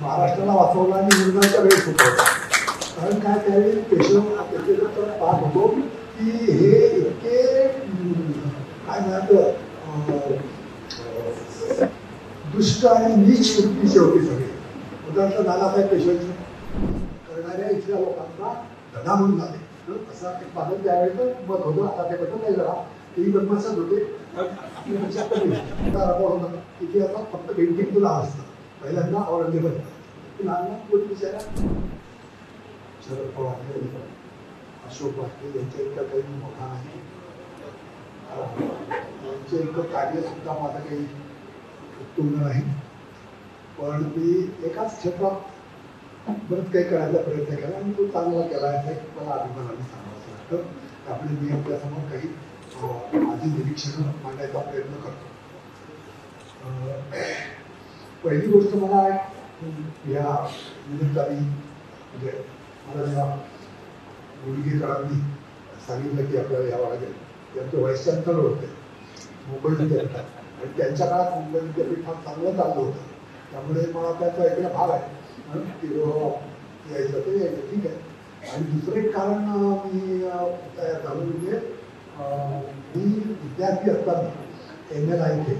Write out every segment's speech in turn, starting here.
महाराष्ट्राला वाचवला आणि निर्णयाच्या वेळेस होता. कारण काय त्यावेळी पेशवेकडे पाहत होतो की हे इतके काय म्हणतात दुष्ट आणि नीच वृत्तीचे होते सगळे. उदाहरणार्थ नानासाहेब पेशव्यांचे करणाऱ्या इथल्या लोकांना धडा म्हणून झाले असं एक माझं त्यावेळेचं मत होतं. आता ते बदल नाही जरा तेही बदमाशच होते. आपल्यापेक्षा कमी होता इतिहासात फक्त पेंटिंग तुला असतं. पहिल्यांदा औरंगजेब लहान कोणी विचारा शरद पवार अशोक वाजपेयी यांच्या इतका काही मोठा नाही. त्यांचं इतकं कार्य सुद्धा माझं काही उत्तुंग नाही. पण मी एकाच क्षेत्रात बरंच काही करायचा प्रयत्न केला आणि तो चांगला केला आहे. मला अभिमानाने सांगावं वाटतं. आपले मी आपल्यासमोर काही माझी निरीक्षणं मांडायचा प्रयत्न करतो. पहिली गोष्ट मला या निमित्ताने म्हणजे मला जेव्हा गुडगेकरांनी सांगितलं की आपल्याला यावं लागेल. त्यांचं व्हाईस चान्सलर होते मुंबई विद्यापीठात आणि त्यांच्या काळात मुंबई विद्यापीठात चांगलं चाललं होतं. त्यामुळे मला त्याचा ऐकणं भाग आहे की यायचं ते यायचं ठीक आहे. आणि दुसरं एक कारण मी तयार झालो म्हणजे मी विद्यार्थी असताना MLI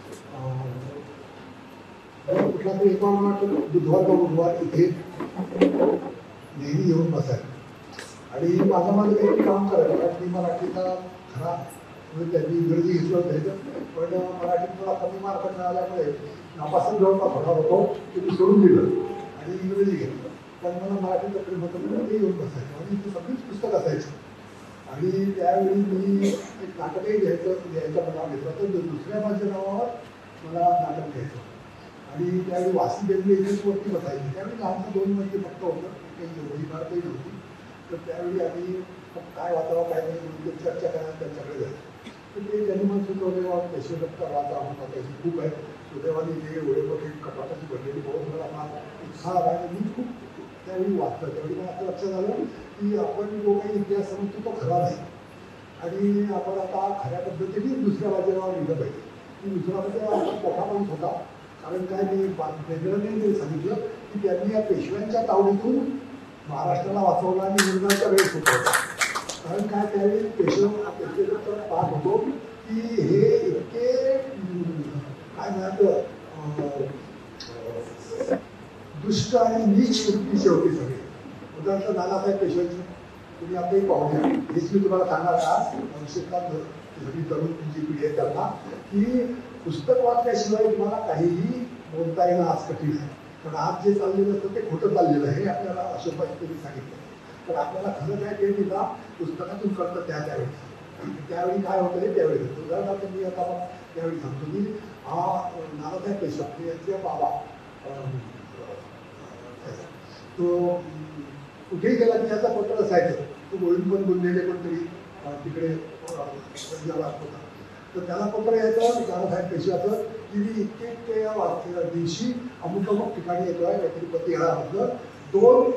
कुठला तरी एक बुधवार इथे नेहमी येऊन बसायला आणि माझं काही काम करायला. कारण मी मराठीचा खरा म्हणजे त्यांनी इंग्रजी घेतलं होतं पण मराठीत थोडा कमी मार्क मिळाल्यामुळे नापासून जवळपास होणार होतो की मी सोडून दिलं आणि इंग्रजी घेतलं. पण मला मराठीचं प्रेम होतं म्हणून ते येऊन बसायचं आणि ती सगळीच पुस्तक असायची. आणि त्यावेळी मी एक नाटकही घ्यायचा मला घेतला तर दुसऱ्या माझ्या नावावर मला नाटक घ्यायचं आणि त्यावेळी वासी बेंबे इथेच वरती बसायची. त्यावेळी लहानचं 2 मजले फक्त होतं काही एवढी फार काही नव्हती. तर त्यावेळी आम्ही काय वाचावं काय नाही म्हणून चर्चा करायला त्यांच्याकडे जायचं. तर ते त्यांनी मग सुचवलेला पेशवेदत्त वाचा म्हणून त्याची खूप आहे. सुदैवाने जे एवढे मोठी कपाटाची भरलेली बहुत मला फार उत्साह आहे. मी खूप त्यावेळी वाचलं. त्यावेळी मला असं लक्षात आलं की आपण जो काही इतिहास समजतो तो खरा नाही आणि आपण आता खऱ्या पद्धतीने दुसऱ्या बाजूला लिहिलं पाहिजे. की दुसरा म्हणजे मोठा माणूस होता. कारण काय मी वेगळं सांगितलं की त्यांनी या पेशव्यांच्या तावडीतून महाराष्ट्राला वाचवला आणि निर्णयाच्या वेळेस होतं. कारण काय त्यावेळी पेशवेकडे पाहत होतो की हे इतके काय म्हणतात दुष्ट आणि नीच वृत्तीचे होते सगळे. उदाहरणार्थ नानासाहेब पेशव्यांचे तुम्ही आपल्याही पाहूया. हेच मी तुम्हाला सांगणार आज भविष्यात सगळी तरुण जी पिढी आहे त्यांना की पुस्तक वाचल्याशिवाय तुम्हाला काहीही बोलता येणं आज कठीण आहे. कारण आज जे चाललेलं असतं ते खोटं चाललेलं आहे हे आपल्याला अशोक वाजपेयी सांगितलं. तर आपल्याला खरं काय ते तिला पुस्तकातून कळतं त्यावेळी. त्यावेळी काय होतं हे त्यावेळी होतं. उदाहरणार्थ मी आता त्यावेळी सांगतो की नानासाहेब पेशवे यांचे बाबा तो कुठेही गेला की त्याचा पत्र असायचं. तो गोविंद पण बोललेले कोणतरी तिकडे पंजाबात होता. तर त्याला पत्र यायचं नानासाहेब पेशव्याचं की मी इतके दिवशी अमुक अमुक ठिकाणी येतो आहे काहीतरी पतिहारामधलं 2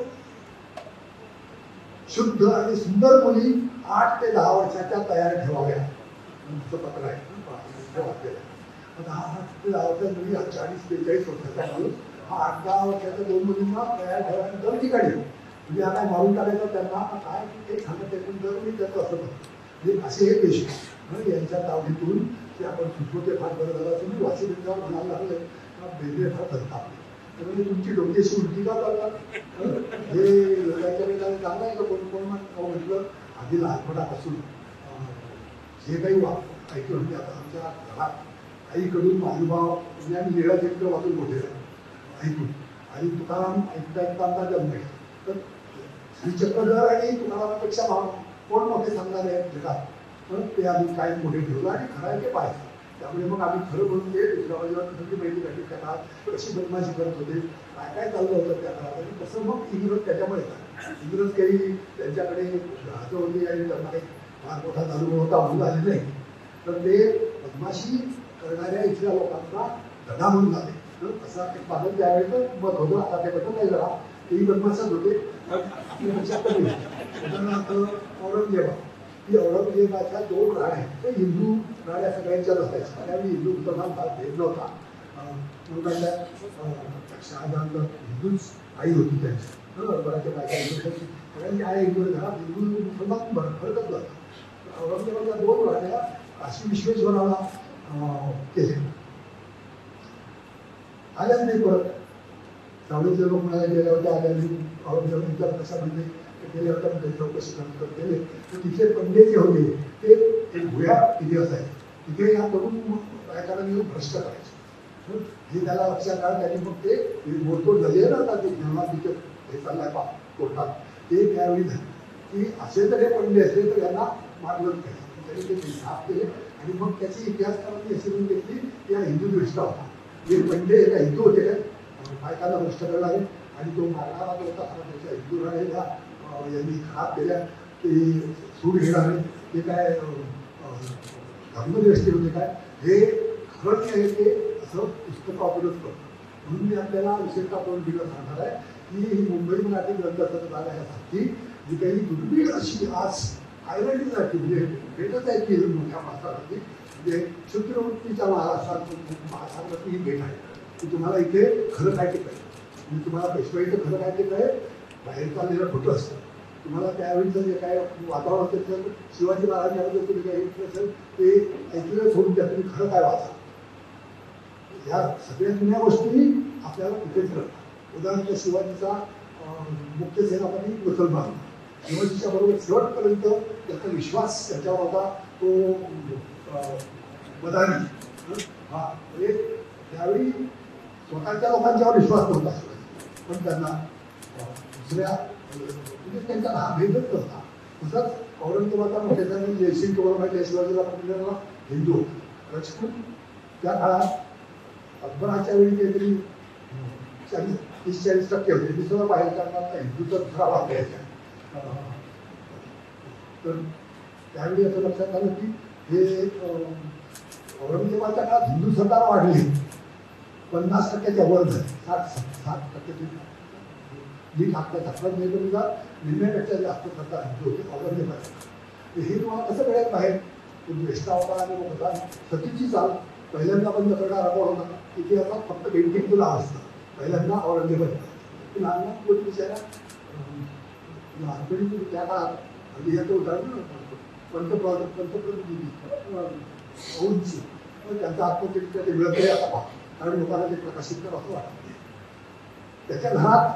शुद्ध आणि सुंदर मुली 8 ते 10 वर्षाच्या तयार ठेवाव्या. पत्र आहे वाचलेलं. आता 8 ते 10 वर्षाच्या मुली 40-42 वर्षाचा माणूस हा 8-10 वर्षाच्या 2 मुलींना तयार ठेवायला 2 ठिकाणी म्हणजे आता मारून टाकायचं त्यांना काय ते सांगत आहे. पण मी त्याचं असं म्हणजे असे हे पेशवे यांच्या तावडीतून ते आपण सुचवते फार बरं झालं असं मी वाशी बिंदावर म्हणायला लागले बेंद्रे फार धरतात. म्हणजे तुमची डोक्याची उलटी का करतात हे त्याच्या वेळेला चांगलं आहे का. कोण म्हटलं आधी लहानपणापासून जे काही ऐकलं म्हणजे आता आमच्या घरात आईकडून आईभाव म्हणजे आम्ही लिळा चरित्र वाचून मोठे ऐकून आणि तुकाराम ऐकता जन्म आहे. तर श्री चक्रधर आणि तुकारामापेक्षा कोण मोठे सांगणार आहेत जगात ते आम्ही काय मोठे ठेवलं आणि खरं ते पाहिजे. त्यामुळे मग आम्ही खरं म्हणून ते दुसऱ्या बाजूला सगळी माहिती काढली त्या काळात कशी बदमाशी करत होते काय काय चाललं होतं त्या काळात. आणि तसं मग इंग्रज त्याच्यामुळे इंग्रज काही त्यांच्याकडे जहाजं होती आणि त्यांना काही फार मोठा अनुभव होता म्हणून आले नाही. तर ते बदमाशी करणाऱ्या इथल्या लोकांना धडा म्हणून झाले. असं एक माझं त्यावेळेचं मत होतं. आता ते बदल नाही जरा तेही बदमाशच होते. आपल्यापेक्षा कमी उदाहरणार्थ औरंगजेबा ही औरंगजेबाच्या 2 राण्या ते हिंदू राण्या सगळ्यांच्याच असायच्या. त्यावेळी हिंदू मुसलमान फार भेद नव्हता. शहाजहानला हिंदूच आई होती त्यांची, बऱ्याचशा बायका हिंदू, सगळ्यांची आई हिंदू घरात हिंदू मुसलमान फरकच जातो. औरंगजेबाच्या 2 राण्या काशी विश्वेश्वराला केले. आल्याच नाही परत. सावळीचे लोक म्हणाले गेल्या होत्या, आल्या नाही. औरंगजेब विचार कसा म्हणजे गेले होत्या, म्हणजे चौकशी नंतर केले तर तिथे पंडित जे होते ते एक भुया इतिहास आहे, तिथे या तरुण बायकांना घेऊन भ्रष्ट करायचे. हे त्याला लक्षात आलं. त्यांनी मग ते बोलतो झाले ना, आता ते जेव्हा तिथे हे चाललाय पा कोर्टात, ते त्यावेळी झाले की असे जर हे पंडित असले तर यांना मारलंच पाहिजे. त्यांनी ते साफ केले आणि मग त्याची इतिहासकारांनी अशी म्हणून घेतली की हा हिंदू दृष्टा होता. हे पंडित एका हिंदू होते काय बायकांना भ्रष्ट करायला लागले आणि तो मारणारा जो होता त्याच्या हिंदू राहिलेला यांनी खराब केल्या. ते सूड घेणारे ते काय धर्मदृष्टी होते काय हे खरं नाही आहे ते असं पुस्तक वापरत करतो. म्हणून मी आपल्याला विशेषतः करून दिलं सांगणार आहे की ही मुंबई मराठी ग्रंथसंग्रहालय यासाठी जी काही दुर्मिळ अशी आज आयरडीसाठी म्हणजे भेटत आहे की मोठ्या माणसासाठी म्हणजे क्षुद्रवृत्तीच्या महाराष्ट्रात ही भेट आहे की तुम्हाला इथे खरं काय ते कळेल. म्हणजे तुम्हाला पेशवाईचं खरं काय ते कळेल. बाहेर चाललेलं खोटं असतं. तुम्हाला त्यावेळीचं जे काय वातावरण असेल तर शिवाजी महाराजांबद्दल तुम्ही काही ऐकलं असेल ते ऐकलं सोडून द्या, तुम्ही खरं काय वाचा. या सगळ्या जुन्या गोष्टी आपल्याला कुठेच कळतात. उदाहरणार्थ शिवाजीचा मुख्य सेनापती मुसलमान, शिवाजीच्या बरोबर शेवटपर्यंत त्याचा विश्वास त्याच्यावर होता. तो मदारी हा म्हणजे त्यावेळी स्वतःच्या लोकांच्यावर विश्वास नव्हता शिवाजी, पण त्यांना दुसऱ्या म्हणजे त्यांचा हा भेदच नव्हता. तसंच औरंगजेबाचा मोठे जयसिंग तुम्हाला माहिती आहे शिवाजीला पाठवलेला हिंदू राजपूत त्या काळात अकबराच्या वेळी काहीतरी 30-40% होते. मी सुद्धा बाहेर काढणार हिंदूचा दुसरा भाग घ्यायचा. तर त्यावेळी असं लक्षात आलं की हे औरंगजेबाच्या काळात हिंदू सरकार वाढले 50%च्या वर झाले. 60% नीट आपल्या दाखवत नाही तर तुझा निम्म्यापेक्षा जास्त सरकार हिंदू होते औरंगजेबाच्या. हे तुम्हाला कसं कळेल बाहेर द्वेष्टा होता आणि मग होता सतीची चाल. पहिल्यांदा पण दगडा राबवला होता. इतिहासात फक्त पेंटिंग तुला असतं. पहिल्यांदा औरंगजेबात लहान लहान गोष्टी बिचारा लहानपणी त्या काळात म्हणजे याचं उदाहरण पंतप्रतिनिधी औंची त्यांचा आत्मचरित्र ते मिळत नाही आता पहा, कारण लोकांना ते प्रकाशित कर असं वाटत नाही. त्याच्या घरात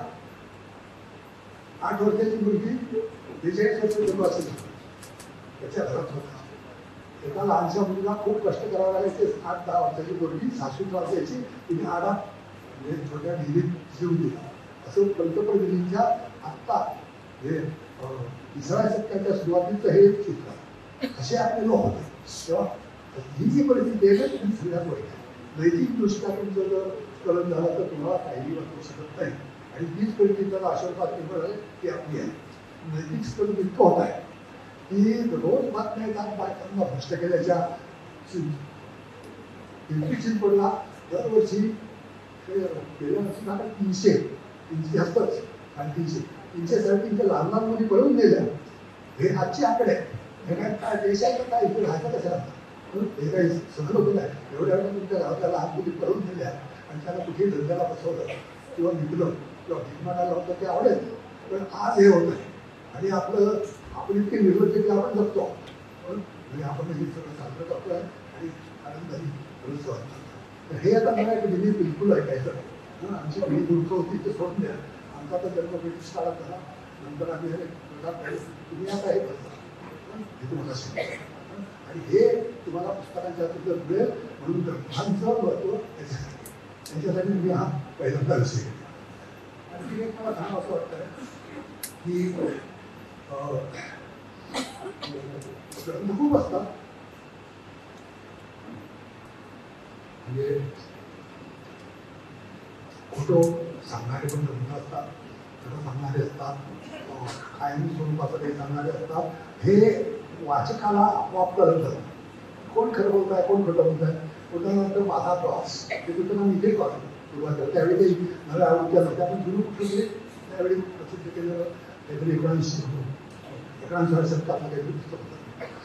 8 वर्षाची मुलगी 43 वर्षाची जन्म असेल त्याच्या घरात होता. एका लहानशा मुलीला खूप कष्ट करावं लागायचे. 8-10 वर्षाची मुलगी सासूच वाचायची, तिने आडा म्हणजे छोट्या विहिरीत जीव दिला. असं पंतप्रतिनिधींच्या आत्ता हे 3व्या शतकाच्या सुरुवातीचं हे एक चित्र आहे. असे आपले लोक होते तेव्हा. ही जी परिस्थिती आहे ती सगळ्यात वाईट आहे. नैतिकदृष्ट्या तुमचं जर कळण झालं तर तुम्हाला काहीही वाटू शकत नाही. आणि तीच परिस्थिती त्याला आशीर्वाद निर्माण आहे ती आपली आहे. नैतिक स्तर इतकं होत आहे की रोज बातम्या येतात बायकांना भ्रष्ट केल्याच्या. पिंपरी चिंचवडला दरवर्षी गेल्या वर्षी 300 असतंच आणि 300-350 लहान लहान मुली पळून गेल्या. हे आजचे आकडे हे काय देशाचं काय इथे राहायचं कशा हे काही सहन होतं नाही. एवढ्या तुमच्या गावातल्या लहान मुली पळून गेल्या आणि त्यांना कुठेही धंद्याला बसवलं किंवा विकलं किंवा भिकमागायला होतं ते आवडेल. पण आज हे होत आहे आणि आपण इतके निर्लज्ज आपण जगतो म्हणजे आपण हे सगळं साजरं करतो आहे आणि आनंदाने तर हे आता मला एक दिली बिलकुल ऐकायचं. आमची पिढी दुर्ग होती ते सोडून द्या. आमचा तर जन्म ब्रिटिश काळात झाला. नंतर आम्ही हे तुम्ही आता हे करता हे तुम्हाला शिकायचं आणि हे तुम्हाला पुस्तकांच्या जर मिळेल. म्हणून ग्रंथांचं महत्त्व त्याच्यासाठी मी हा पहिल्यांदा विषय घेतला. आणखी एक मला सांगा असं वाटतं की ग्रंथ खूप असतात. म्हणजे खोटं सांगणारे पण ग्रंथ असतात, खरं सांगणारे असतात, कायमी स्वरूपाचं काही सांगणारे असतात. हे वाचकाला आपोआप कळत जातं कोण खरं बोलत आहे कोण खोटं बोलत आहे. उदाहरणार्थ माझा प्रवास हे तुमचं नाव इथेच वाचलं सुरुवातीला. त्यावेळी काही नव्या आवडत्या नव्हत्या पण जुनं कुठे त्यावेळी प्रसिद्ध केलेलं काहीतरी 1900 शतकातलं काहीतरी पुस्तक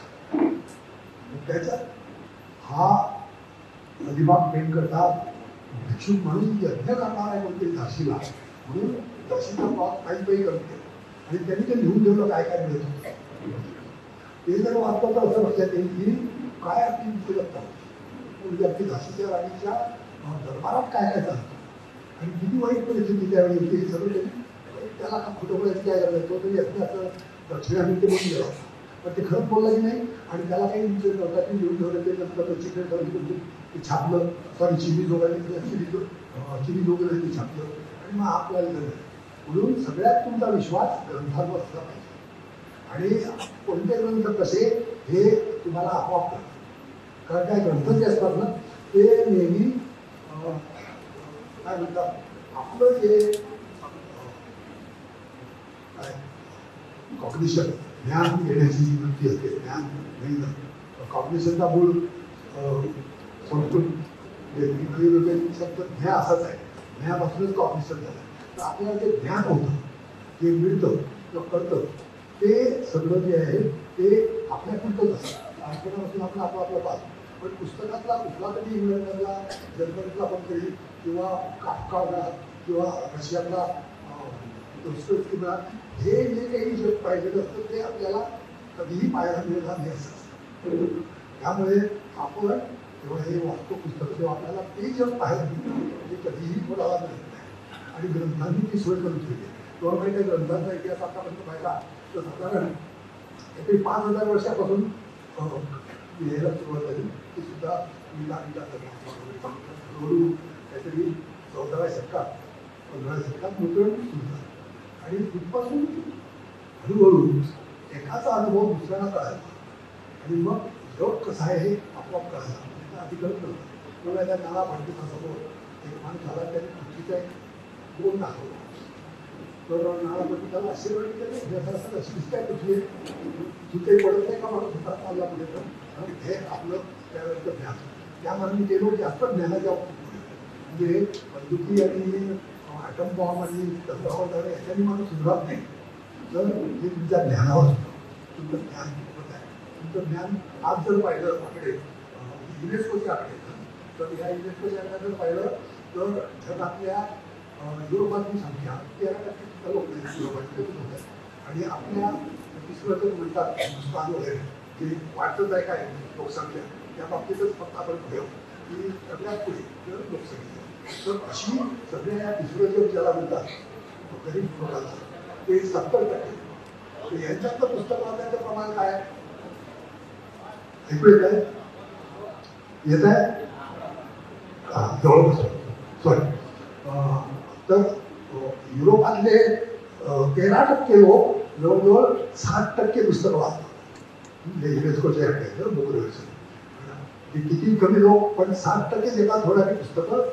होतं. त्याच्यात हा अलिबाग पेन करतात भिक्षुक म्हणून यज्ञ करणार आहे कोणतरी झाशीला, म्हणून झाशीचा पाक काही काही करते आणि त्यांनी ते लिहून ठेवलं काय काय मिळत. ते जर वाचलं तर असं लक्षात येईल की काय आपली विचारता म्हणजे आपली झाशीच्या राणीच्या दरबारात काय काय चालतं आणि किती वाईट परिस्थिती त्यावेळी होती हे सगळं त्यांनी त्याला का खोटं बोलायचं काय करायचं तो तरी यज्ञाचं दक्षिणा मिळते म्हणून गेला होता. पण ते खरंच बोललं की नाही आणि त्याला काही विचार नव्हता की लिहून ठेवलं ते नंतर चिकन ठेवलं ते छापलं सॉरी चिली जोगायला चिली जोगलं ते छापलं आणि मग आपल्याला झालं. म्हणून सगळ्यात तुमचा विश्वास ग्रंथांवर असला पाहिजे आणि कोणते ग्रंथ कसे हे तुम्हाला आपोआप कळतं. कारण काय ग्रंथ जे असतात ना ते नेहमी काय म्हणतात आपलं जे काय कॉग्निशन ज्ञान घेण्याची जी वृत्ती असते ज्ञान घेणं कॉग्निशनचा मूळ संस्कृत वेगवेगळे शब्द ज्ञा असाच आहे. ज्ञापासूनच कॉग्निशन झालं तर आपल्याला ते ज्ञान होतं जे मिळतं किंवा कळतं ते सगळं जे आहे ते आपल्यापुरतंच असतं. लहानपणापासून आपण आपलं पाहतो पण पुस्तकातला कुठला तरी इंग्लंडमधला जर्मनीतला कोणतरी किंवा काफका किंवा रशियातला किंवा हे जे काही जग पाहिलेलं असतं ते आपल्याला कधीही पाहायला मिळणार नाही असं असतं. त्यामुळे आपण जेव्हा हे वाचतो पुस्तकं तेव्हा आपल्याला ते जग पाहायला मिळतं ते कधीही कोणाला मिळत नाही आणि ग्रंथांनी ती सोय करून ठेवली. तेव्हा काही त्या ग्रंथांचा इतिहास आतापर्यंत पाहिला तर साधारण काही 5000 वर्षापासून लिहायला सुरुवात झाली ती सुद्धा हळूहळू काहीतरी 14व्या शतकात 15व्या शतकात मुद्रण सुरू झालं आणि तिथपासून हळूहळू एकाचा अनुभव दुसऱ्याला कळायला आणि मग जग कसं आहे हे आपोआप कळायला आधी कळत नव्हतं. तेव्हा त्या नाना पंडितासमोर एक माणूस झाला त्याने पृथ्वीचा एक गोल दाखवला तर नाना पंडिताला आशीर्वाद केले असं अशी दिसतंय पृथ्वी तिथे पडत नाही का माणूस होता चालला पुढे तर हे आपलं त्यावेळेचं ज्ञान त्यामध्ये मी गेलो जास्त ज्ञानाच्या म्हणजे बंदुकी आणि ॲटम बॉम्ब आणि तंत्रज्ञान याच्याने माणूस सुरुवात नाही तर हे तुमच्या ज्ञानावर तुमचं ज्ञान खूपच आहे. तुमचं ज्ञान आज जर पाहिलं आकडे युनेस्कोचे आकडे तर या युनेस्कोच्या आकडे जर पाहिलं तर जगातल्या युरोपातली संख्या 13% लोक युरोपाची लोक आहेत आणि आपल्या तिसरं तर म्हणतात हिंदुस्थान वगैरे की वाढतच आहे काय लोकसंख्या त्या बाबतीतच फक्त आपण ठेव की सगळ्यात पुढे लोकसंख्या तर अशी सगळ्या या तिसरं जग ज्याला म्हणतात गरीब लोकांचं ते 70%. यांच्यातलं पुस्तक वाचण्याचं प्रमाण काय ऐकू येत आहे येत आहे जवळपास सॉरी तर युरोपातले 13% लोक जवळजवळ 60% पुस्तकं वाचतात युनेस्कोच्या बुक रिव्हिजन किती कमी लोक पण 60% एका थोड्याची पुस्तकं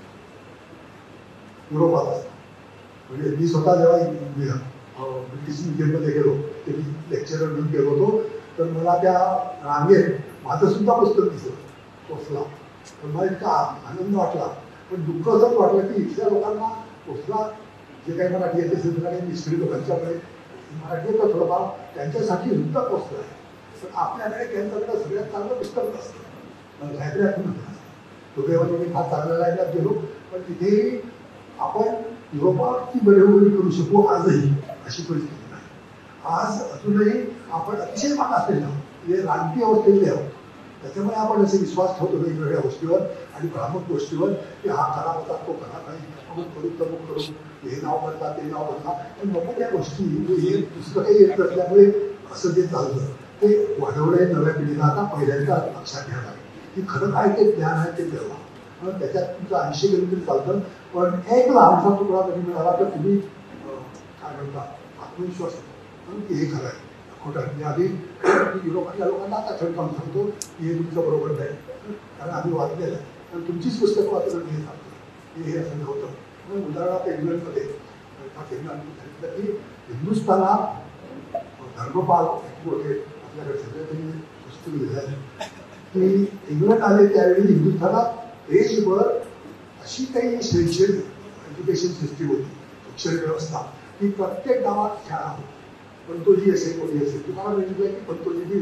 युरोपात असतात. म्हणजे मी स्वतः जेव्हा ब्रिटिश मिडियममध्ये गेलो ते मी लेक्चरर म्हणून गेलो होतो तर मला त्या रांगेत माझं सुद्धा पुस्तक दिसलं कोसला तर मला इतका आनंद वाटला पण दुःख असंच वाटलं की इथल्या लोकांना कोसला जे काही मराठी येते सुद्धा काही मिस्त्री लोकांच्यामुळे मराठी येतं थोडंफार त्यांच्यासाठी सुद्धा कोसलं आहे. पण आपल्याकडे त्यांच्याकडे सगळ्यात चांगलं पुस्तक असतं लायब्ररीतून दुर्दैवाने मी फार चांगल्या लायब्ररीत गेलो पण तिथेही आपण युरोपाची बरेवणी करू शकू आजही अशी परिस्थिती नाही. आज अजूनही आपण अतिशय मागासलेले आहोत म्हणजे राजकीय अवस्थेतले आहोत. त्याच्यामुळे आपण असे विश्वास ठेवतो वेगवेगळ्या गोष्टीवर आणि भ्रामक गोष्टीवर की हा खरा होता तो खरा नाही अमुक करू तमुक करू हे नाव बदला ते नाव बदला पण नको त्या गोष्टी हे दुसरं काही येत नसल्यामुळे असं जे चाललं ते वाढवणे नव्या पिढीला आता पहिल्यांदा लक्षात घ्यायला की खरं काय ते ज्ञान आहे ते मिळवा त्याच्यात तुमचं 80 गेलं तरी चालतं पण एक लहानसा तुकडा कधी मिळाला तर तुम्ही काय म्हणता आत्मविश्वास येतो की हे खरं आहे खोटं म्हणजे आधी युरोपातल्या लोकांना आता छडकावून सांगतो की हे तुमचं बरोबर नाही कारण आम्ही वाचलेलं आहे कारण तुमचीच पुस्तकं वाचलं हे सांगतो की हे असं नव्हतं. म्हणून उदाहरणार्थ इंग्लंडमध्ये सांगितलं की हिंदुस्थानात धर्मपाल मोठे आपल्याकडे सगळे त्यांनी पुस्तक लिहिलं की इंग्लंड आले त्यावेळी हिंदुस्थानात देशभर अशी काही शैक्षणिक एज्युकेशन सिस्टीम होती शिक्षण व्यवस्था की प्रत्येक गावात शाळा होती. पंतोजी असेल कोणी असेल तुम्हाला मिळतं की पंतोजी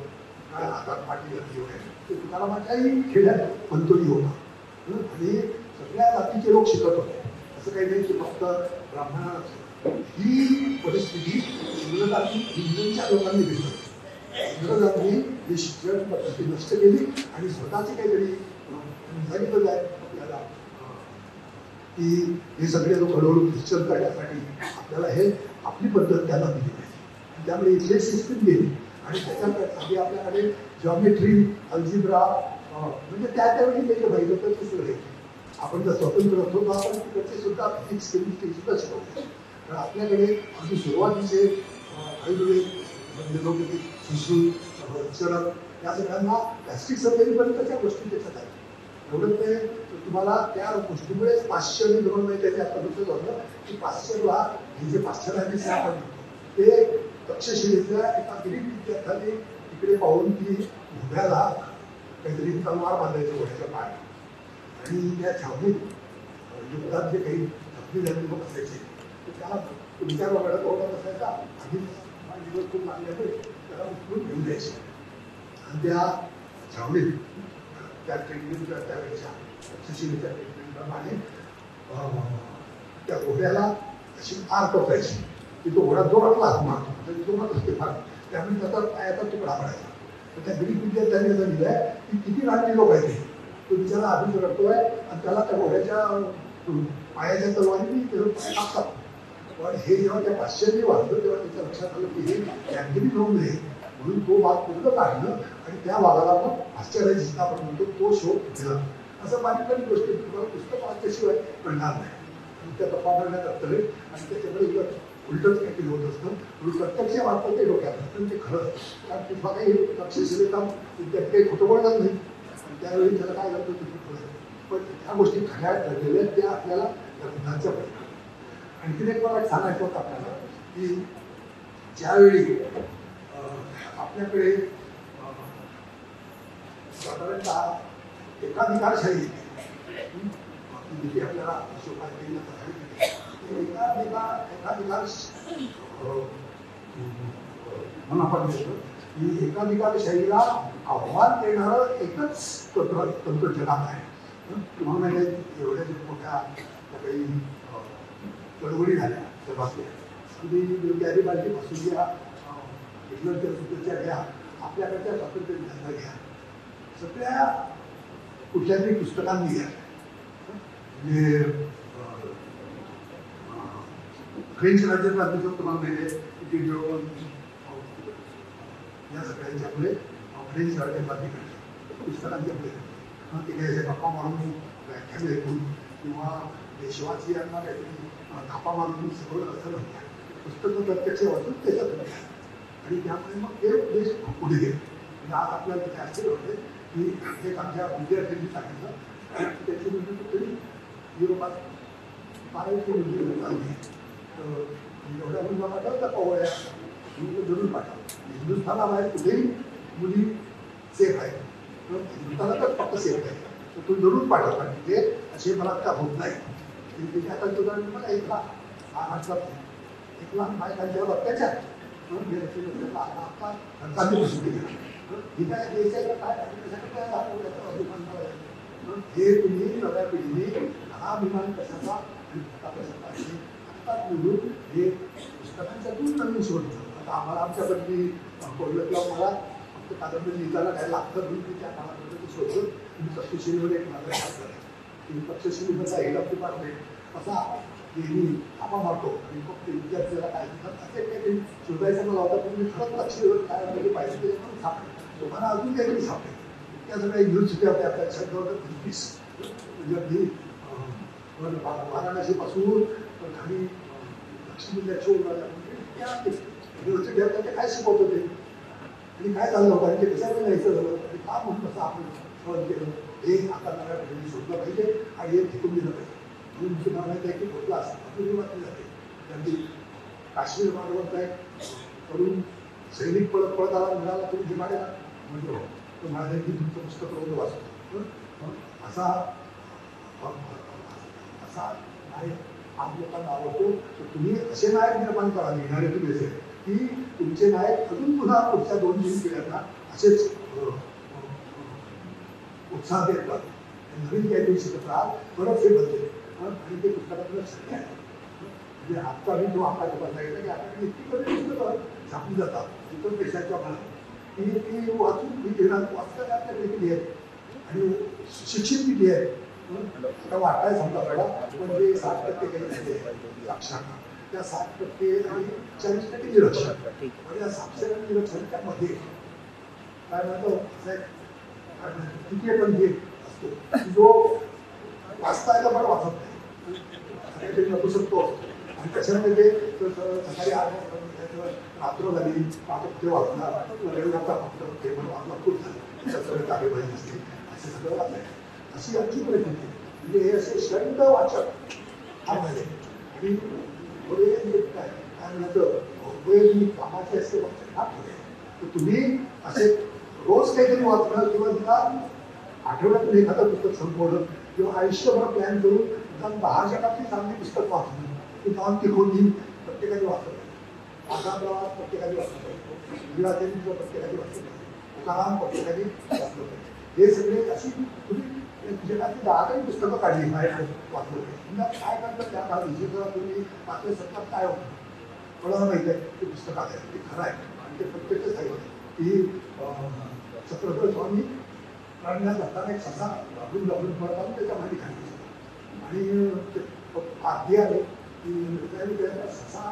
काय हातात पाठी घातली वगैरे ते तुकारामाच्याही खेड्यात पंतोजी होता आणि सगळ्या जातीचे लोक शिकत होते. असं काही नाही की फक्त ब्राह्मणांना. ही परिस्थिती इंग्रजांच्या लोकांनी घेतली. इंग्रजांनी ही शिक्षण पद्धती नष्ट केली आणि स्वतःची काहीतरी सांगितलं आहे आपल्याला की हे सगळे लोक हळूहळू ख्रिश्चन करण्यासाठी आपल्याला हे आपली पद्धत त्यांना दिली पाहिजे. त्यामुळे इथले सिस्टीम गेली आणि त्याच्यासाठी आपल्याकडे जॉमेट्री, अल्जिब्रा म्हणजे त्यावेळी त्याचे पाहिजे तर ते सगळे आपण जर स्वतंत्र होतो तर आपण तिकडचे सुद्धा फिजिक्स, केमिस्ट्री सुद्धा शिकवतो. तर आपल्याकडे अगदी सुरुवातीचे लोक संस्कृत, चरक या सगळ्यांना प्लॅस्टिक सर्जरीपर्यंतच्या गोष्टी त्याच्यात आहेत. एवढं ते तुम्हाला त्या गोष्टीमुळे पाश्चर्य धोरण म्हणजे त्याच्या पद्धतीचं होतं की पाश्चर्यला हे जे पाश्चर्याने आपण ते तक्षशिलेच्या एका गरीब विद्यार्थ्याने तिकडे पाहून की घोड्याला काहीतरी तलवार बांधायचं घोड्याच्या पाय आणि त्या छावणीत युद्धात जे काही जखमी झालेले लोक असायचे तर त्याला विचार वगैरे होता असायचा आधी खूप लागल्यामुळे त्याला उचलून घेऊन द्यायचे आणि त्या छावणीत त्या ट्रीटमेंटच्या त्यावेळेच्या तक्षशिलेच्या ट्रीटमेंटप्रमाणे त्या घोड्याला अशी आर टोकायची की तो घोडा जोरात लाथ मारतो म्हणजे जोरात असते फार त्यामुळे त्याचा पायाचा तुकडा पडायचा. तर त्या गरीब विद्यार्थ्यांनी असं लिहिलंय की किती रात्री लोक आहेत तो बिचारा आधीच रडतोय आणि त्याला त्या घोड्याच्या पायाच्या तलवारीने त्याचं पाय कापतात. पण हे जेव्हा त्या पाश्चर्य वाचलं तेव्हा त्याच्या लक्षात आलं की हे कॅन्टिनी होऊ नये म्हणून तो भाग पूर्ण काढलं आणि त्या भागाला मग आश्चर्याची आपण म्हणतो तो शोध दिला. असं बारीक गोष्टी तुम्हाला पुस्तक वाचल्याशिवाय कळणार नाही आणि त्या तपा करण्यात असतं आणि त्याच्यामुळे उलटच काहीतरी होत असतं म्हणून प्रत्यक्ष वाचतं ते डोक्यात असतं ते खरं कारण तुझा काही तक्षशिलेचा त्यात काही खोटं बोलणार नाही आणि त्यावेळी त्याला काय करतं ते खरं पण त्या गोष्टी खऱ्या ठरलेल्या त्या आपल्याला ग्रंथांच्या पाहिजे. आणखीन एक मला सांगायचं होतं आपल्याला की ज्यावेळी आपल्याकडे साधारणतः एकाधिकारशाही जिथे आपल्याला अशोकाने एकाधिकार म्हणून आपण म्हणतो की एकाधिकारशाहीला आव्हान देणारं एकच तंत्र जगात आहे. तुम्हाला माहिती एवढ्या मोठ्या काही चळवळी झाल्या जगातल्या अगदी गॅरीबाजीपासून घ्या हिटलरच्या सुद्धा घ्या आपल्याकडच्या स्वातंत्र्य दिनाचा घ्या सगळ्या कुठल्या तरी पुस्तकांनी घ्या म्हणजे फ्रेंच राज्यक्रांतीचं तुम्हाला माहिती आहे की या सगळ्यांच्यामुळे फ्रेंच राज्यक्रांती घडली पुस्तकांच्यामुळे ते काही गप्पा मारून व्याख्यान ऐकून किंवा देशवासी यांना काहीतरी थापा मारून सगळं असं नाही पुस्तकं प्रत्यक्ष वाचून त्याच्यात घ्या आणि त्यामुळे मग ते देश पुढे गेले. म्हणजे आज आपल्याला तिथे आश्चर्य होते की एक आमच्या विद्यार्थ्यांनी सांगितलं त्याची म्हणजे तरी युरोपात 12वी मुलगी चालली एवढ्या मुलीला पाठवता पोवळ्या जरूर पाठव हिंदुस्थानाबाहेर कुठेही मुली सेफ आहे हिंदुस्थानातच फक्त सेफ आहे तर तू जरूर पाठव कारण तिथे असे बलात्कार होत नाही. आता तुझा मला 1 लाख महाराष्ट्रात 1 लाख बायकांच्यावर अत्याचार हे तुम्ही नव्या पिढीने हा अभिमान कशाचा आता निवडून हे पुस्तकांच्यातून नवीन शोधलं. आता आम्हाला आमच्याकडली कोल्हापूरला मला फक्त कादंबरी लिहिताना काय लागतं म्हणून मी त्या काळामध्ये ते शोधलं तुम्ही तक्षशिलेवर एक माझा हात झाला तुम्ही तक्षशिलेचा हेड ऑफ डिपार्टमेंट असा नेहमी थापा मारतो आणि फक्त विद्यार्थ्याला काय असे काहीतरी शोधायचं मला होता पण मी खरंच लक्षात काय म्हणजे पाहिजे ते म्हणून सापडेल तुम्हाला अजून काहीतरी सापडेल त्या सगळ्या युनिव्हर्सिटी होत्या आपल्या शब्दावर 25 म्हणजे अगदी वाराणसीपासून खाली लक्ष्मीला शोधवाल्या त्या युनिव्हर्सिटी होत्या ते काय शिकवत होते आणि काय झालं होतं आणि ते कशाला न्यायचं झालं आणि का म्हणून कसं आपण सहन केलं हे आता नव्या पिढीने शोधलं पाहिजे आणि हे टिकून दिलं पाहिजे. म्हणून तुम्हाला माहिती आहे की कुठला अजूनही बातमी जाते त्यांनी काश्मीर मार्गावर काय करून सैनिक पळत पळत आला मिळाला तुम्ही जिमाड्याला म्हणतो तो माझ्या की तुमचं पुस्तक रोज वाचतो असा असा नायक आप लोकांना आवडतो तर तुम्ही असे नायक निर्माण करा लिहिणारे तुम्ही असेल की तुमचे नायक अजून पुन्हा पुढच्या 2-3 पिढ्यांना असेच उत्साह देतात. नवीन काहीतरी शिकत राहा, बरंच हे बदलेल. आणि ते पुस्तकातलं सत्य आहे. म्हणजे आजचा मी जो आपला बघता येतं की आपल्याकडे इतकी कमी पुस्तकं झाकून जातात इतर देशाच्या मनात की ती वाचून मी घेणार वाचताना आपल्याकडे किती आहेत आणि शिक्षित किती आहेत. आता वाटाय समजा बघा म्हणजे 60% केले साक्षरता, त्या 60% आणि 40% निरक्षर. म्हणजे या साक्षर आणि निरक्षरच्यामध्ये काय म्हणतो किती पण जे असतो जो वाचता येतं पण वाचत नाही नको शकतो. आणि त्याच्यामध्ये सकाळी रात्र झाली ते वाचणार फक्त ते पण वाचणार खूप झालं त्याच्यात कार्यवाही नसते असे सगळं वाचायचं. अशी आमची परिस्थिती. म्हणजे हे असे शंड वाचक हा झाले आणि थोडे काय म्हणतं उपयोगी कामाचे असे वाचक हा थोडे. तर तुम्ही असे रोज काहीतरी वाचणं किंवा तुला आठवड्यातून एखादं पुस्तक संपवणं किंवा आयुष्यभर प्लॅन करून जाऊन 10 जणांची चांगली पुस्तक वाचणं की जाऊन ती खोटी प्रत्येकाने वाचलं आगाम प्रवास प्रत्येकाने वाचलं पाहिजे. विराजेंद्र प्रत्येकाने वाचलं पाहिजे. तुकाराम प्रत्येकाने वाचलं पाहिजे. हे सगळे अशी तुम्ही जगातली 10 काही पुस्तकं काढली बाहेर वाचलं पाहिजे. काय करतं त्या काळात जर तुम्ही वाचले सत्तात काय होतं कोणाला माहिती आहे ते पुस्तकात आहे ते खरं आहे आणि ते प्रत्येकच आहे की छत्रपती स्वामी प्राण्यात जाताना एक ससा घाबरून घाबरून पडत आलो त्याच्या माहिती खाली आणि आधी आले की ससा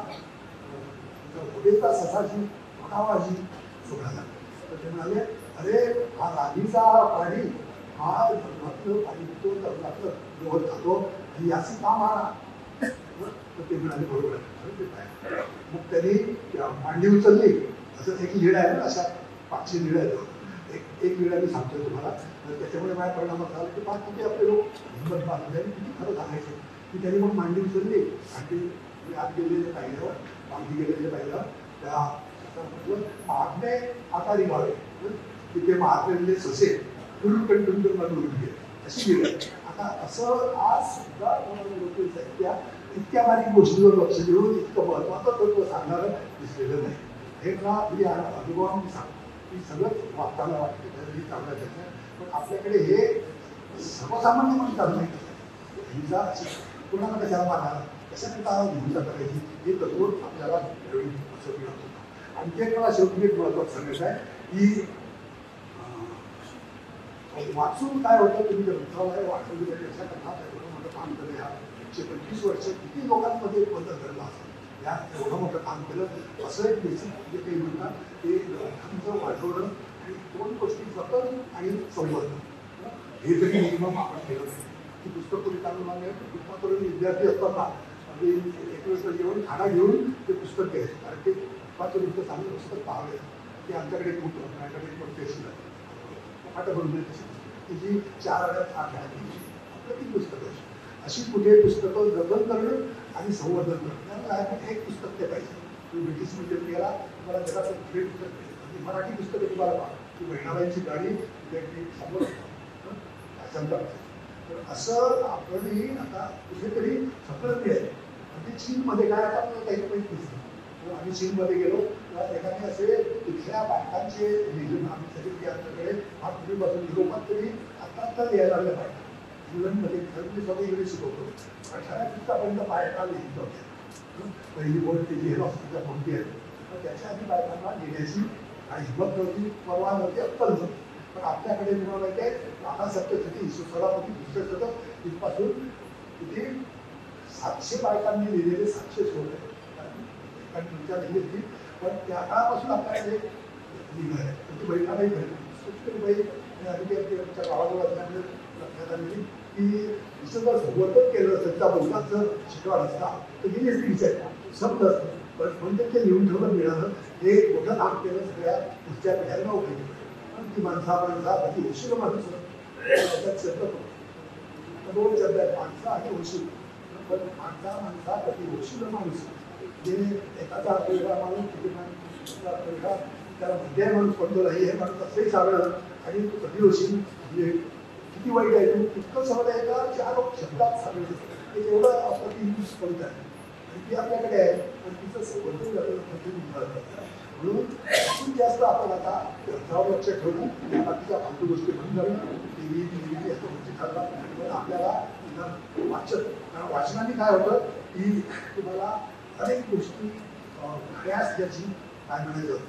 घोडेचा ससाची पकावाजी सोडायला. तर ते म्हणाले अरे हा राणीचा प्राणी हा आपलं पाणी पितो आपलं जोर खातो आणि याची का मारा. तर ते म्हणाले बरोबर आहे. मग त्यांनी मांडी उचलली. असं एक लीड आहे ना अशा 500 लीड आहेत. एक लीड मी सांगतोय तुम्हाला. त्याच्यामुळे माझ्या परिणाम झाला की पाच किती आपले लोक हिंमत बांधले आणि किती खरं सांगायचं की त्यांनी मग मांडी उचलली आणि ते आत गेलेले पाहिलं पालखी गेलेले पाहिलं त्या महात्मे आकारी व्हावे तिथे महात्मेले ससे टुंडून उडून गेले अशी गेले. आता असं आज सुद्धा त्या इतक्या बारीक गोष्टीवर लक्ष देऊन इतकं महत्वाचं तत्व सांगणारं दिसलेलं नाही. हे मला मी अनुभवाने सांगतो की सगळंच वागताना वाटतं चांगलं त्याचं. पण आपल्याकडे हे सर्वसामान्य माणसाला नाही हिंसा अशी कुणाला कशाला मारणार कशाकरता हिंसा करायची हे तत्व आपल्याला असं मिळत होतं. आणखी एक मला शेवटी एक महत्वाचं सांगायचं आहे की वाचून काय होतं तुम्ही जर मित्राला वाचून कशा करता मोठं काम केलं या 125 वर्ष किती लोकांमध्ये बदल घडला असेल. या एवढं मोठं काम केलं असं एक बेसिक जे काही म्हणतात ते ग्रंथांचं वाढवणं आणि 2 गोष्टी जतन आणि संवर्धन हे जरी नियम आपण केलं नाही की पुस्तक कोणी चालू लागले करून विद्यार्थी असताना एक वेळेस जेवण खाना घेऊन ते पुस्तक घ्यायचे कारण ते उत्पादन इतकं चांगलं पुस्तक पाहावे की आमच्याकडे खूप माझ्याकडे कोणते फाटं भरून तशी जी 4 आठवड्यात 8 आपलं ती पुस्तकं अशी कुठे पुस्तकं जतन करणं आणि संवर्धन करणं त्याला एक पुस्तक ते पाहिजे. तुम्ही ब्रिटिश मीडियम गेला तुम्हाला जगाचं कुठे पुस्तक मराठी पुस्तकं तुम्हाला पहा की बहिणाबाईंची गाडी समोर तर असं आपणही आता कुठेतरी सफल आहे. म्हणजे चीनमध्ये काय आता काही माहिती दिसतं. आम्ही चीनमध्ये गेलो तेव्हा एखादे असे तिथल्या बायकांचे रिजन आम्ही सगळे आमच्याकडे हा पूर्वीपासून युरोपात तरी आता यायला लागल्या पाहिजे. इंग्लंडमध्ये मी सगळं इंग्लिश शिकवतो आणि 18पर्यंत बायका लिहित होत्या. पहिली बोर्ड त्याची हे हॉस्पिटल कोणती आहे तर त्याच्या आधी बायकांना घेण्याची काही हिंमत नव्हती परवा नव्हती अक्कल नव्हती. पण आपल्याकडे तुम्हाला माहिती आहे आता सप्तशती सोळापती दुसरं शतक इथपासून किती 700 बायकांनी लिहिलेले 700 श्लोक आहेत कारण तुमच्या लिहिली पण त्या काळापासून आपल्याकडे लिहिलं आहे. ती बहिणाबाई बाई आमच्या गावाजवळ असल्यामुळे लक्षात आलेली की तिचं जर संवर्धन केलं असतं त्या बोलतात जर शिकवण असता तर गेली असती आहे समज असतं पण म्हणजे ते लिहून ठेवलं मिळालं हे मोठं काम केलं सगळ्या पुढच्या पिढ्यांना उपयोगी पण ती माणसा कधी उशीर माणूस त्याच्यात शब्द 2 शब्द आहेत माणसा आणि उशीर. पण माणसा कधी उशीर माणूस जे एखादा वेगळा माणूस किती माणूस त्याला मध्याय माणूस पडतो नाही हे माणूस असंही साधं आणि तो कधी होशील म्हणजे किती वाईट आहे तितकं समज आहे का 4 शब्दात सांगायचं ते एवढं अप्रतिम स्पंद आहे. आणि ती आपल्याकडे आहे पण तिचं संवर्धन झालेलं पद्धती म्हणून खूप जास्त आपण आता त्यावर लक्ष ठेवून त्या बाकीच्या फालतू गोष्टी बंद करून टीव्ही असं गोष्टी ठरला पण आपल्याला वाचनाने काय होतं की तुम्हाला अनेक गोष्टी खऱ्याच ज्याची काय म्हणायचं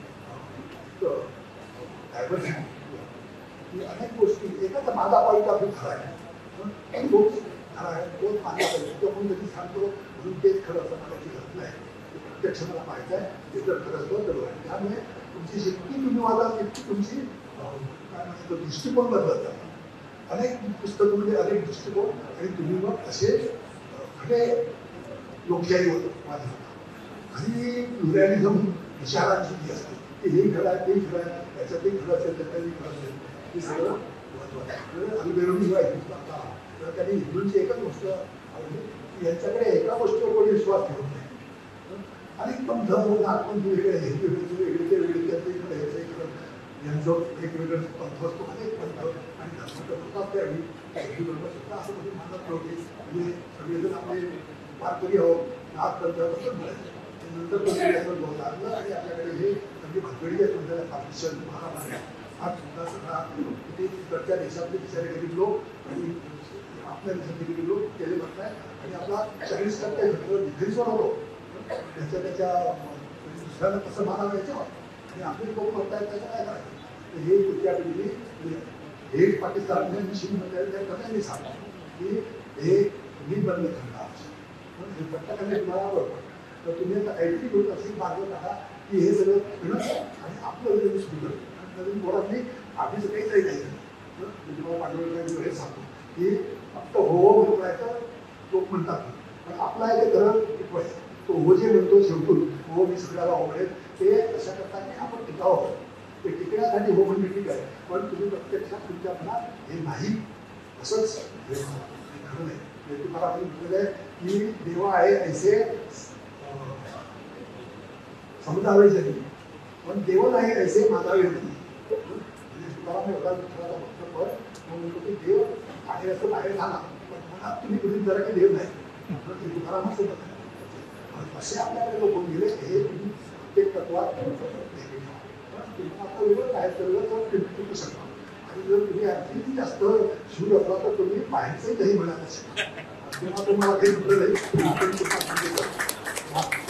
डायव्हर्सिटी अनेक गोष्टी एखादा माझा पॉईंट ऑफ व्ह्यू खरा आहे तोच खरा आहे तोच मानला पाहिजे तो पण कधी सांगतो म्हणून तेच खरं असं म्हणायची गरज नाही प्रत्यक्ष मला माहिती आहे ते जर खरं असतं तर त्यामुळे तुमची जितकी तुम्ही वादा तितकी तुमची काय म्हणायचं दृष्टिकोन बदलत जातो अनेक पुस्तकामध्ये अनेक दृष्टिकोन आणि तुम्ही मग असे खरे लोकशाही होतं माझ्या आणि प्लुरॅलिझम विचारांची जी असते की हे खरं आहे ते खरं आहे याच्यातही खरं असेल त्याच्यातही खरं असेल हे सगळं महत्त्वाचं आहे अलिबेरोनी जेव्हा हिंदुस्तान होता तेव्हा त्यांनी हिंदूंची एकच गोष्ट आवडली की यांच्याकडे एका गोष्टीवर कोणी विश्वास ठेवत नाही अनेक पण धर्म आपण वेगळे हिंदू वेगळे ते वेगळे त्यांचं इकडे ह्याचं इकडं यांचं वेगवेगळं पंथ असतो अनेक पंथ आणि धर्म तर होतात त्यावेळी हिंदू धर्म सुद्धा असं कधी मानत नव्हते म्हणजे सगळेजण आपले वारकरी आहोत नाथ करतात असं बोलायचं नंतर लागलं आणि आपल्याकडे हे सगळी भानगडी आहे तुमच्या पाकिस्तान महाराष्ट्र हा सुद्धा सगळा तिथे तिकडच्या देशातले बिचारे गरीब लोक आणि आपल्या देशातले गरीब लोक केले म्हणताय आणि आपला 40% डिफेन्सवर होतो त्याच्या दुसऱ्याला कसं मानावं याच्यावर आणि आपले लोक म्हणतायत त्याचं काय करायचं हे पुढच्या पिढीने हे पाकिस्तानने शिन म्हणताय त्या कथांनी सांगतो की हे मी बंद करणार हे प्रत्येकाने तुम्हाला बरोबर तर तुम्ही आता ऐकली घेऊन अशी मार्ग काढा की हे सगळं आणि आपलं वेळ सुरू नवीन पोरांनी आधीच काही नाही द्यायचं मी तुम्हाला पाठवलं हे सांगतो की फक्त हो म्हणून करायचं लोक म्हणतात पण आपला हे खरं टिकवायचं तो हो जे म्हणतो शेवटून हो मी सगळ्याला आवडेल ते अशा करता की आपण टिकावं ते टिकण्यासाठी हो म्हणजे ठीक आहे पण तुम्ही प्रत्यक्षात तुमच्या मनात हे नाही असंच हे खरं नाही तुम्हाला आपण म्हटलेलं आहे की देवा आहे ऐसे समजावे जरी पण देव नाही ऐसे मानावे नाही म्हणजे तुकाराम होता विठ्ठलाचा भक्त पण म्हणतो की देव आहे असं बाहेर झाला पण मनात तुम्ही गृहीत जरा की देव नाही तुकाराम असं असे आपल्याकडे लोक गेले हे तुम्ही प्रत्येक तत्वात आता वेगळं काय ठरलं तर टिकू शकता आणि जर तुम्ही आणखी जास्त शूर असला तर तुम्ही बाहेरचंही काही म्हणायला शकता तेव्हा तुम्हाला काही म्हटलं नाही